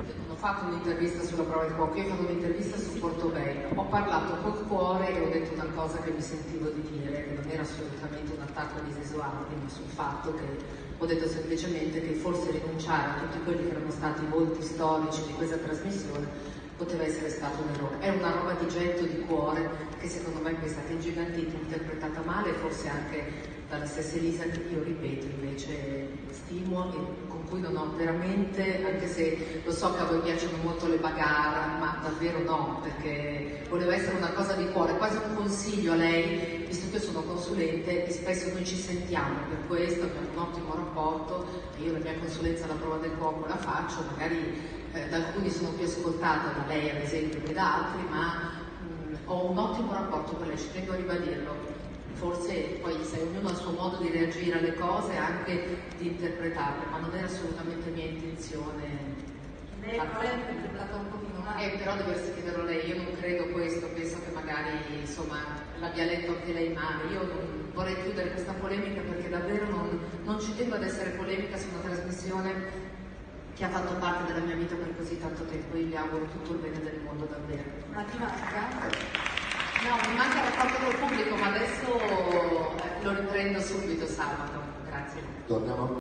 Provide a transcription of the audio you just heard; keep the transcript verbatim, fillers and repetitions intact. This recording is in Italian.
Non ho fatto un'intervista sulla prova del cuoco, io ho fatto un'intervista su Portobello. Ho parlato col cuore e ho detto una cosa che mi sentivo di dire, che non era assolutamente un attacco di Gesualdi, ma sul fatto che ho detto semplicemente che forse rinunciare a tutti quelli che erano stati i volti storici di questa trasmissione poteva essere stato un errore. È una roba di getto di cuore che secondo me è stata ingigantita, interpretata male, forse anche dalla stessa Elisa, che io ripeto invece stimo e con cui non ho veramente, anche se lo so che a voi piacciono molto le bagarre, ma davvero no, perché voleva essere una cosa di cuore, quasi un consiglio a lei, visto che io sono consulente e spesso noi ci sentiamo per questo, abbiamo un ottimo rapporto, io la mia consulenza alla prova del cuoco la faccio, magari eh, da alcuni sono più ascoltata, da lei ad esempio che da altri, ma mh, ho un ottimo rapporto con lei, ci tengo a ribadirlo. Forse poi sai, ognuno ha il suo modo di reagire alle cose, anche di interpretarle, ma non era assolutamente mia intenzione. Lei poi ha interpretato un pochino male. Eh, però dovresti chiederlo lei, io non credo questo, penso che magari insomma l'abbia letto anche lei male. Io non vorrei chiudere questa polemica perché davvero non, non ci tengo ad essere polemica su una trasmissione che ha fatto parte della mia vita per così tanto tempo. Io gli auguro tutto il bene del mondo, davvero. Ma ti manca? No, mi manca il rapporto col pubblico, ma adesso eh, lo riprendo subito sabato. Grazie. Torniamo